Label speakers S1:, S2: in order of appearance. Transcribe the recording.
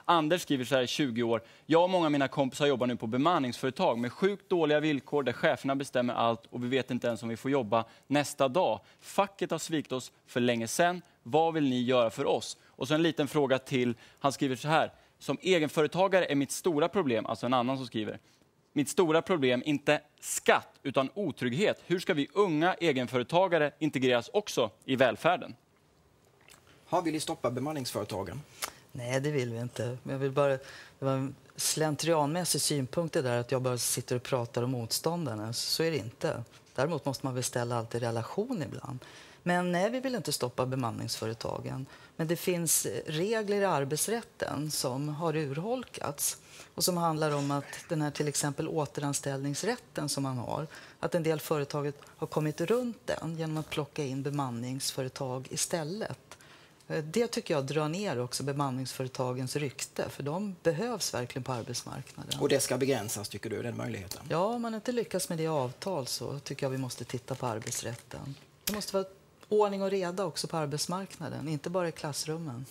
S1: Anders skriver så här i 20 år. Jag och många av mina kompisar jobbar nu på bemanningsföretag med sjukt dåliga villkor där cheferna bestämmer allt och vi vet inte ens om vi får jobba nästa dag. Facket har svikit oss för länge sedan. Vad vill ni göra för oss? Och så en liten fråga till. Han skriver så här. Som egenföretagare är mitt stora problem, alltså en annan som skriver. Mitt stora problem inte skatt utan otrygghet. Hur ska vi unga egenföretagare integreras också i välfärden?
S2: Vill ni stoppa bemanningsföretagen?
S3: Nej, det vill vi inte. Jag vill bara, det var en slentrianmässig synpunkt det där att jag bara sitter och pratar om motståndarna. Så är det inte. Däremot måste man väl ställa allt i relation ibland. Men nej, vi vill inte stoppa bemanningsföretagen. Men det finns regler i arbetsrätten som har urholkats. Och som handlar om att den här till exempel återanställningsrätten som man har. Att en del företag har kommit runt den genom att plocka in bemanningsföretag istället. Det tycker jag drar ner också bemanningsföretagens rykte. För de behövs verkligen på arbetsmarknaden.
S2: Och det ska begränsas, tycker du, den möjligheten?
S3: Ja, om man inte lyckas med det avtal så tycker jag vi måste titta på arbetsrätten. Det måste vara ordning och reda också på arbetsmarknaden, inte bara i klassrummen.